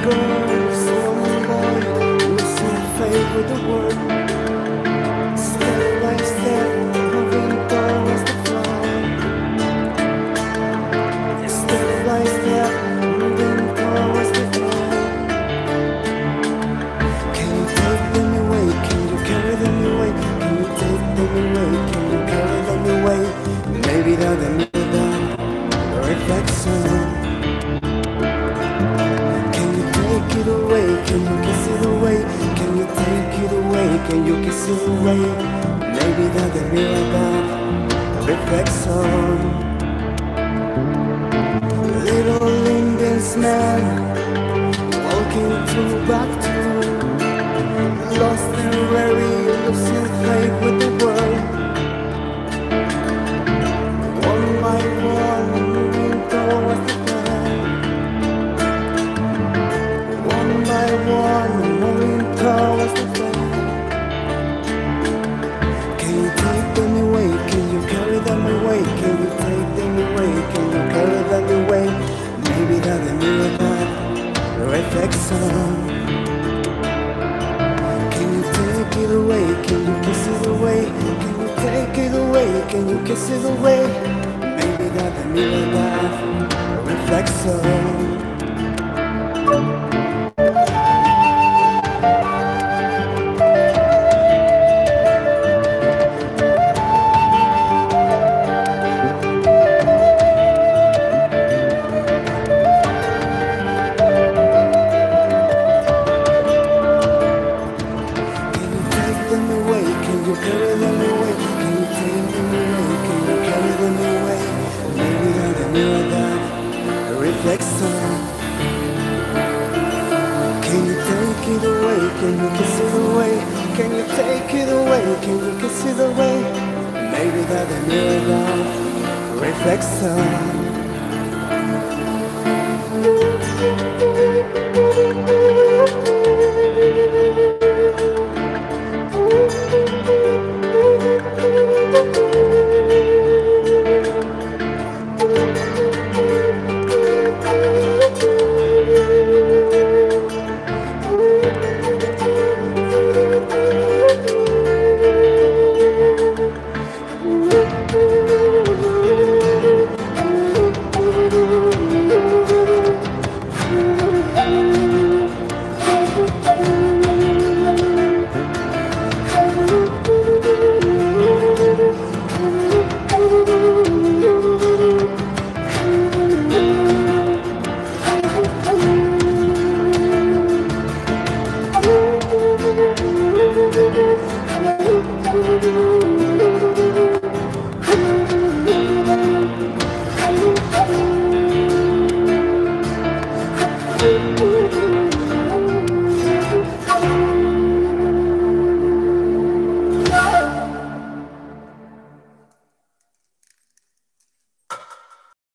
girl, slow boy, losing faith with the world. Step by step, moving towards the floor. Step by step, moving towards the floor. Can you take them away? Can you carry them away? Can you take them away? Can you carry them away? Maybe they're the mirror, reflection. Can you take it away? Can you kiss it away? Can you take it away? Can you kiss it away? Maybe they're the mirror, reflection. Little Indian man walking through back to lost and weary, losing faith with the world. One by one, moving towards the plan. One by one, moving towards the plan. Can you take them away? Can you carry them away? Can you take them away? Can you carry them away? Maybe they're the mirror, reflection. Take it away, can you kiss it away? Can you take it away? Can you kiss it away? Maybe that the mirror reflection. Can you carry them away? Can you take them away? Can you carry them away? Maybe they're the mirror, reflection. Can you take it away? Can you kiss it away? Can you take it away? Can you kiss it away? Maybe they're the mirror, reflection. Thank you.